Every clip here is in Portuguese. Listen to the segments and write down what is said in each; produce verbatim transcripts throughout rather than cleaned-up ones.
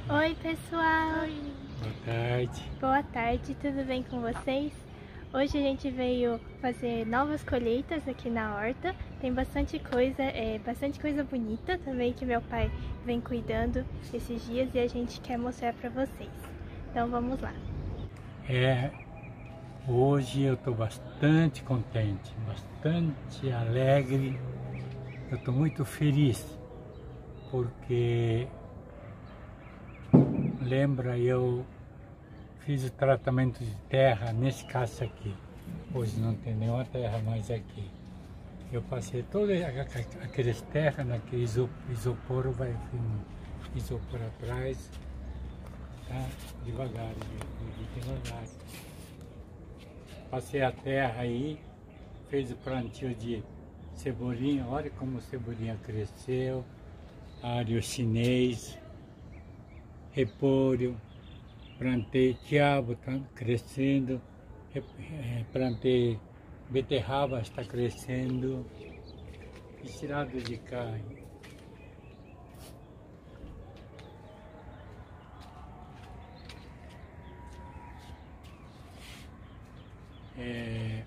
Oi pessoal! Oi. Boa tarde! Boa tarde, tudo bem com vocês? Hoje a gente veio fazer novas colheitas aqui na horta. Tem bastante coisa, é, bastante coisa bonita também que meu pai vem cuidando esses dias e a gente quer mostrar para vocês. Então vamos lá! É, hoje eu estou bastante contente, bastante alegre. Eu estou muito feliz porque lembra, eu fiz o tratamento de terra nesse caso aqui. Hoje não tem nenhuma terra mais aqui. Eu passei todas aquelas terras naquele isopor, vai vir isopor atrás, tá? Devagar, devagar. Passei a terra aí, fez o plantio de cebolinha, olha como a cebolinha cresceu, alho chinês, repolho, plantei quiabo, está crescendo, plantei beterraba, está crescendo, e tirado de carne. É,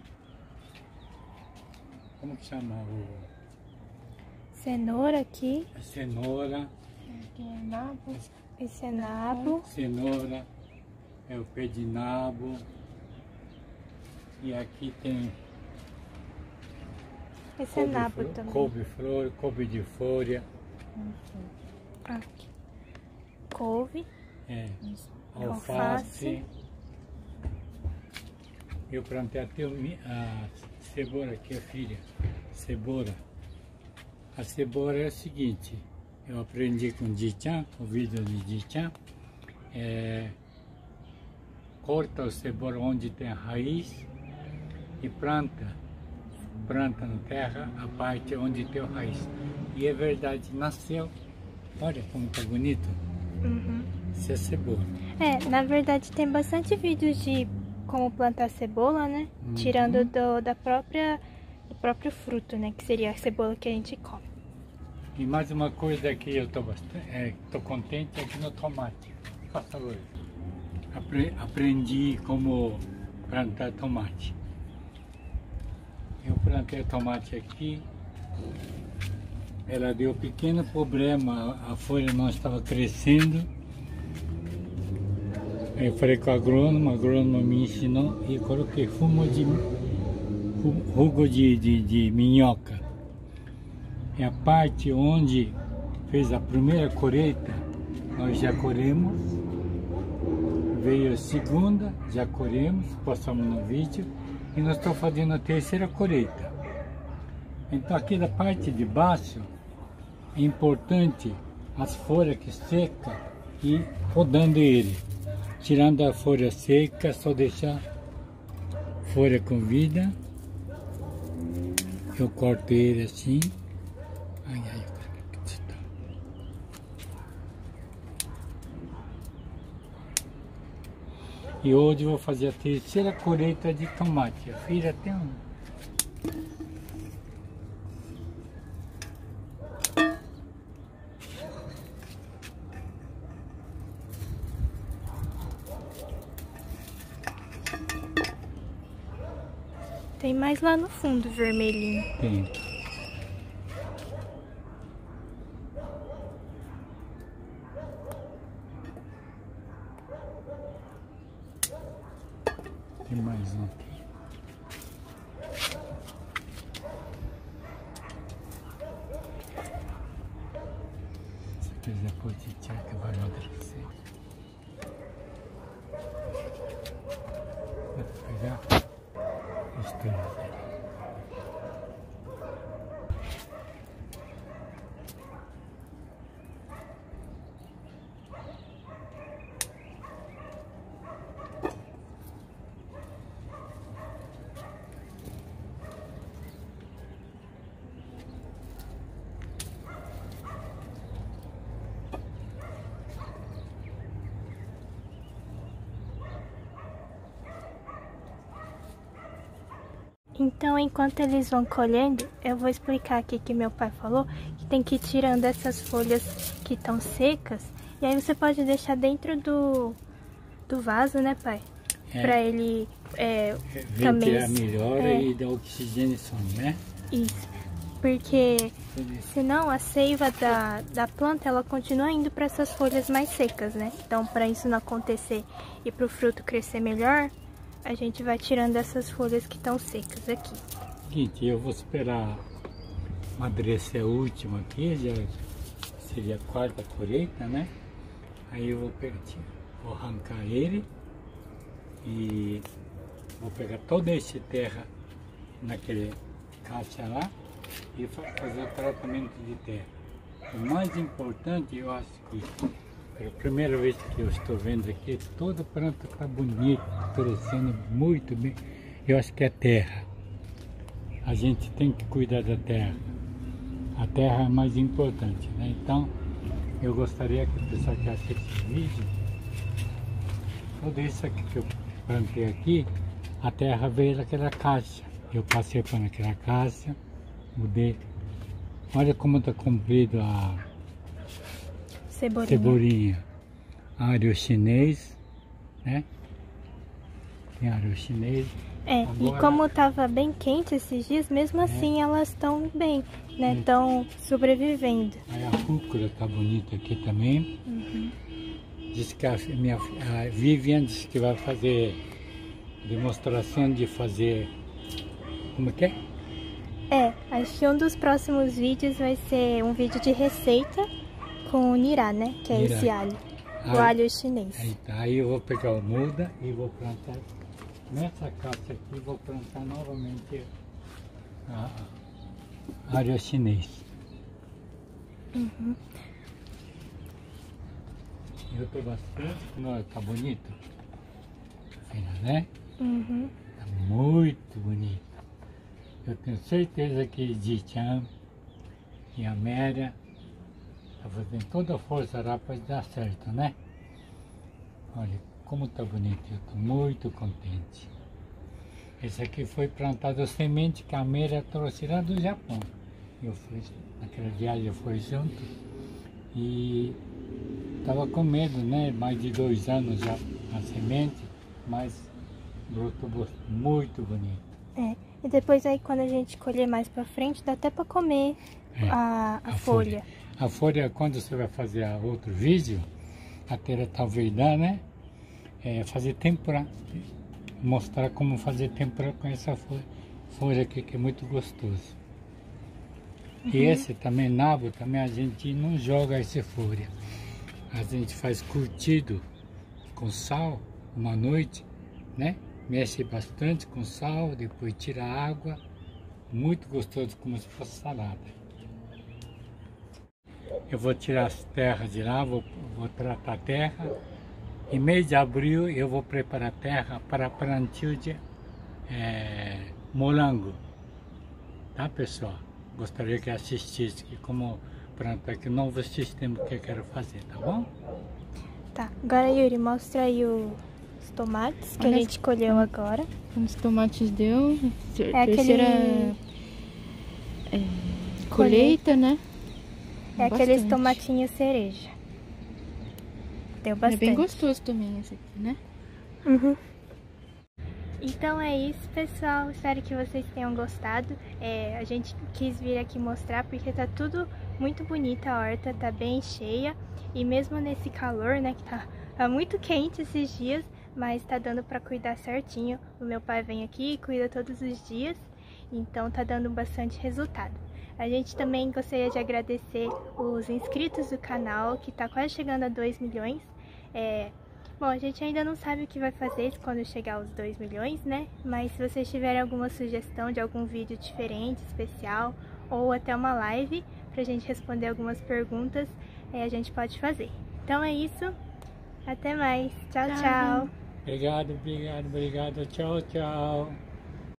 como que chama o... Cenoura aqui. A cenoura. Aqui é nabo. Esse é nabo. Cenoura, é o pé de nabo. E aqui tem... Esse é nabo também. Couve-flor, couve de folha. Aqui. Couve. É. Alface. Alface. Eu plantei até a cebola aqui, a filha. Cebola. A cebola é o seguinte, eu aprendi com o Dichan, o vídeo de Dichan, é, corta a cebola onde tem a raiz e planta, planta na terra a parte onde tem a raiz. E é verdade, nasceu, olha como tá bonito, Uhum. Isso é cebola. É, na verdade tem bastante vídeos de como plantar cebola, né? Uhum. Tirando do, da própria, do próprio fruto, né? Que seria a cebola que a gente come. E mais uma coisa que eu estou bastante, é, tô contente aqui no tomate. Faça hoje. Apre, aprendi como plantar tomate. Eu plantei tomate aqui. Ela deu pequeno problema, a folha não estava crescendo. Eu falei com o agrônomo, o agrônomo me ensinou e coloquei fumo de rugo de, de, de minhoca. É a parte onde fez a primeira colheita, nós já colhemos. Veio a segunda, já colhemos, postamos no vídeo. E nós estamos fazendo a terceira colheita. Então aqui da parte de baixo, é importante as folhas que secam e podando ele. Tirando a folha seca, só deixar folha com vida. Eu corto ele assim. Ai, ai, que você tá. E hoje eu vou fazer a terceira colheita de tomate. A filha tem um. Tem mais lá no fundo, vermelhinho. Tem. Tem mais um aqui. Se quiser pôr de tchaca, vai amadurecer. Vou pegar. Estou. Então, enquanto eles vão colhendo, eu vou explicar aqui que meu pai falou que tem que ir tirando essas folhas que estão secas E aí você pode deixar dentro do, do vaso, né, pai? É. Pra ele é, ventilar também... melhor é. E dar oxigenação, né? Isso. Porque senão a seiva da, da planta, ela continua indo para essas folhas mais secas, né? Então, para isso não acontecer e para o fruto crescer melhor, a gente vai tirando essas folhas que estão secas aqui. Seguinte, eu vou esperar amadurecer a última aqui, já seria a quarta colheita, né? Aí eu vou pegar, vou arrancar ele e vou pegar toda essa terra naquele caixa lá e fazer o tratamento de terra. O mais importante, eu acho que pela primeira vez que eu estou vendo aqui, toda planta está bonita, crescendo muito bem. Eu acho que é terra. A gente tem que cuidar da terra. A terra é mais importante, né? Então, eu gostaria que o pessoal que assiste esse vídeo, tudo isso aqui que eu plantei aqui, a terra veio daquela caixa. Eu passei para naquela caixa, mudei. Olha como está comprido a cebolinha. cebolinha. Ário chinês, né? Tem ário chinês. É, agora, e como estava bem quente esses dias, mesmo é. assim elas estão bem, né? Estão é. sobrevivendo. Aí a rúcula está bonita aqui também. Uhum. Diz que a, minha, a Vivian disse que vai fazer demonstração de fazer... Como que é? É, acho que um dos próximos vídeos vai ser um vídeo de receita com o nirá, né? Que é nirá. Esse alho, aí, o alho chinês. Aí, tá, aí eu vou pegar o muda e vou plantar nessa caixa aqui, vou plantar novamente a, a alho chinês. Uhum. Eu tô bastante, não, tá bonito, né? Uhum. Tá muito bonito. Eu tenho certeza que Ji-chan e a Méria tá fazendo toda a força lá para dar certo, né? Olha como tá bonito, eu tô muito contente. Esse aqui foi plantado semente que a Méria trouxe lá do Japão. Eu fui, naquela viagem eu fui junto e tava com medo, né? Mais de dois anos já a semente, mas brotou muito bonito. É. E depois aí quando a gente colher mais pra frente, dá até pra comer é, a, a, a folha. folha. A folha, quando você vai fazer a outro vídeo, até talvez dá, né? É fazer tempura. Mostrar como fazer tempura com essa folha, folha aqui que é muito gostoso. Uhum. E esse também, nabo, também a gente não joga essa folha. A gente faz curtido com sal uma noite, né? Mexe bastante com sal, depois tira a água, muito gostoso, como se fosse salada. Eu vou tirar as terras de lá, vou, vou tratar a terra. Em mês de abril eu vou preparar a terra para plantio de é, morango. Tá, pessoal? Gostaria que assistisse como plantar aqui o novo sistema que eu quero fazer, tá bom? Tá, agora Yuri, mostra aí o... tomates que Olha a gente colheu hum, agora. Os tomates deu é terceira aquele... é, colheita, né? É bastante. Aqueles tomatinhos cereja. Deu bastante. É bem gostoso também esse aqui, né? Uhum. Então é isso, pessoal. Espero que vocês tenham gostado. É, a gente quis vir aqui mostrar porque tá tudo muito bonita, a horta tá bem cheia. E mesmo nesse calor, né, que tá, tá muito quente esses dias, mas tá dando pra cuidar certinho. O meu pai vem aqui e cuida todos os dias, então tá dando bastante resultado. A gente também gostaria de agradecer os inscritos do canal, que tá quase chegando a dois milhões. É, bom, a gente ainda não sabe o que vai fazer quando chegar aos dois milhões, né? Mas se vocês tiverem alguma sugestão de algum vídeo diferente, especial, ou até uma live pra gente responder algumas perguntas, é, a gente pode fazer. Então é isso. Até mais. Tchau, tchau. Obrigado, obrigado, obrigado. Tchau, tchau.